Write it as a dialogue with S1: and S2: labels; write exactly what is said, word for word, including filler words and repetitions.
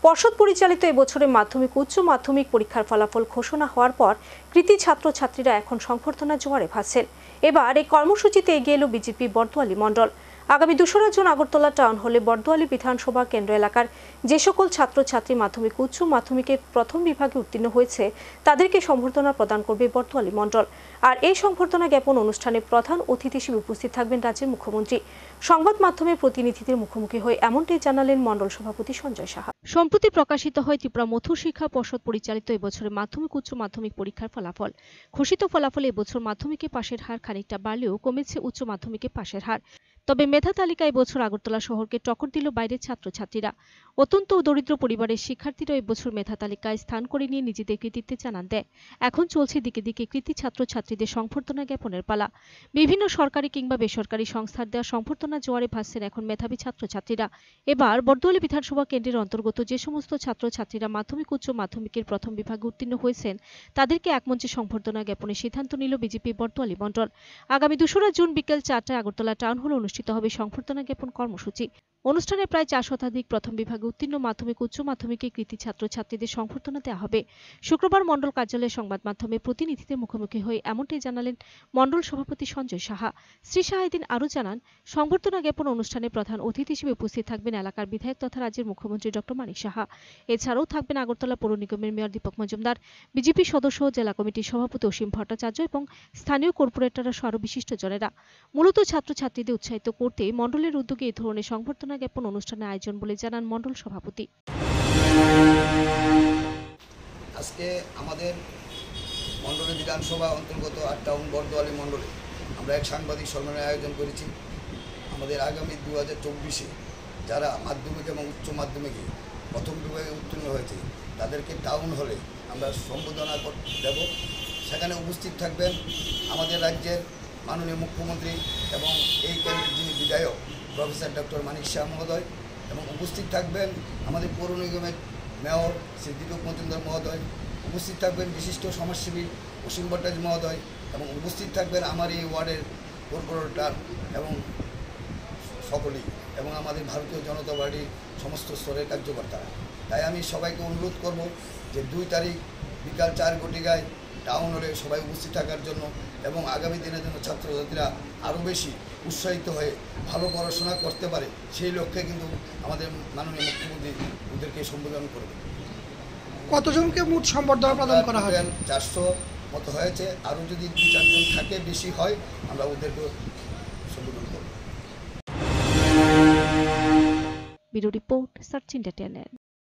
S1: পর্ষদ পরিচালিত এবছরের মাধ্যমিক উচ্চ মাধ্যমিক পরীক্ষার ফলাফল ঘোষণা হওয়ার পর কৃতী ছাত্রছাত্রীরা এখন সংবর্ধনা জোয়ারে ভাসছেন। এবার এই কর্মসূচিতে এগিয়ে এলো বিজেপি বর্দোয়ালি মণ্ডল। আগামী দোসরা জুন আগরতলা টাউন হলে বর্দোয়ালি বিধানসভা কেন্দ্র এলাকার যে সকল ছাত্রছাত্রী মাধ্যমিক উচ্চ মাধ্যমিকের প্রথম বিভাগে উত্তীর্ণ হয়েছে তাদেরকে সংবর্ধনা প্রদান করবে বর্দোয়ালি মণ্ডল। আর এই সংবর্ধনা জ্ঞাপন অনুষ্ঠানে প্রধান অতিথি হিসেবে উপস্থিত থাকবেন রাজ্যের মুখ্যমন্ত্রী। সংবাদ মাধ্যমের প্রতিনিধিদের মুখোমুখি হয়ে এমনটাই জানালেন মণ্ডল সভাপতি সঞ্জয় সাহা। সম্প্রতি প্রকাশিত হয় ত্রিপুরা মধ্য শিক্ষা পর্ষদ পরিচালিত এবছরের মাধ্যমিক উচ্চ মাধ্যমিক পরীক্ষার ফলাফল। ঘোষিত ফলাফলে এবছর মাধ্যমিকে পাশের হার খানিকটা বাড়লেও কমেছে উচ্চ মাধ্যমিকে পাশের হার। তবে মেধা তালিকায় এবছর আগরতলা শহরকে টক্কর দিল বাইরের ছাত্রছাত্রীরা। অত্যন্ত দরিদ্র পরিবারের শিক্ষার্থীরা এবছর মেধা তালিকায় স্থান করে নিয়ে নিজেদের কৃতিত্বে জানান দেয়। এখন চলছে দিকে দিকে কৃতী ছাত্রছাত্রীদের সংবর্ধনা জ্ঞাপনের পালা। বিভিন্ন সরকারি কিংবা বেসরকারি সংস্থার দেওয়া সংবর্ধনা জোয়ারে ভাসছেন এখন মেধাবী ছাত্রছাত্রীরা। এবার বর্দোয়ালি বিধানসভা কেন্দ্রের অন্তর্গত যে সমস্ত ছাত্রছাত্রীরা মাধ্যমিক উচ্চ মাধ্যমিকের প্রথম বিভাগে উত্তীর্ণ হয়েছেন তাদেরকে একমঞ্চে সংবর্ধনা জ্ঞাপনের সিদ্ধান্ত নিল বিজেপি বর্দোয়ালি মণ্ডল। আগামী দোসরা জুন বিকেল চারটায় আগরতলা টাউন হলে অনুষ্ঠিত হবে সংবর্ধনা জ্ঞাপন কর্মসূচি। অনুষ্ঠানে প্রায় চার শতাধিক প্রথম বিভাগে উত্তীর্ণ মাধ্যমিক উচ্চ মাধ্যমিকে কৃতী ছাত্রছাত্রীদের সংবর্ধনা দেওয়া হবে। শুক্রবার মণ্ডল কার্যালয়ে সংবাদ মাধ্যমে প্রতিনিধিদের মুখোমুখি হয়ে এমনটাই জানালেন মণ্ডল সভাপতি সঞ্জয় সাহা। শ্রী সাহা এদিন আরও জানান, সংবর্ধনা জ্ঞাপন অনুষ্ঠানে প্রধান অতিথি হিসেবে উপস্থিত থাকবেন এলাকার বিধায়ক তথা রাজ্যের মুখ্যমন্ত্রী ডক্টর মানিক সাহা। এছাড়াও থাকবেন আগরতলা পৌর নিগমের মেয়র দীপক মজুমদার, বিজেপি সদস্য জেলা কমিটির সভাপতি অসীম ভট্টাচার্য এবং স্থানীয় কর্পোরেটররা সহ আরও বিশিষ্টজনেরা। মূলত ছাত্রছাত্রীদের উৎসাহিত করতে মণ্ডলের উদ্যোগে এই ধরনের সংবর্ধনা জ্ঞাপন অনুষ্ঠানের আয়োজন বলে জানান মণ্ডল সভাপতি।
S2: আজকে আমাদের মণ্ডলের বিধানসভা অন্তর্গত আট টাউন বর্দোয়ালি মণ্ডলে আমরা এক সাংবাদিক সম্মেলনের আয়োজন করেছি। আমাদের আগামী দু হাজার চব্বিশে যারা মাধ্যমিক এবং উচ্চ মাধ্যমিকে প্রথম বিভাগে উত্তীর্ণ হয়েছে তাদেরকে টাউন হলে আমরা সম্বোধনা দেব। সেখানে উপস্থিত থাকবেন আমাদের রাজ্যের মাননীয় মুখ্যমন্ত্রী এবং এই কেন্দ্রের যিনি বিধায়ক প্রফেসর ডক্টর মানিক শাহ মহোদয়, এবং উপস্থিত থাকবেন আমাদের পৌর নিগমের মেয়র শ্রী দীপক মজুমদার মহোদয়, উপস্থিত থাকবেন বিশিষ্ট সমাজসেবী অসীম ভট্টাচার্য মহোদয়, এবং উপস্থিত থাকবেন আমার এই ওয়ার্ডের কর্পোরেটর এবং সকলেই, এবং আমাদের ভারতীয় জনতা পার্টির সমস্ত স্তরের কার্যকর্তারা। তাই আমি সবাইকে অনুরোধ করব যে দুই তারিখ বিকাল চার ঘটিকায় টাউন হলে সবাই উপস্থিত থাকার জন্য, এবং আগামী দিনের জন্য ছাত্রছাত্রীরা আরও বেশি উৎসাহিত হয়ে ভালো পড়াশোনা করতে পারে সেই লক্ষ্যে কিন্তু আমাদের মাননীয় মুখ্যমন্ত্রী ওদেরকে সম্বোধন করবে।
S3: কতজনকে মোট সম্বর্ধনা প্রদান করা হবে?
S2: চারশো মতো হয়েছে, আরও যদি দুই চারজন থাকে বেশি হয় আমরা ওদেরকে সম্বোধন করব।
S1: Bureau report, Search India.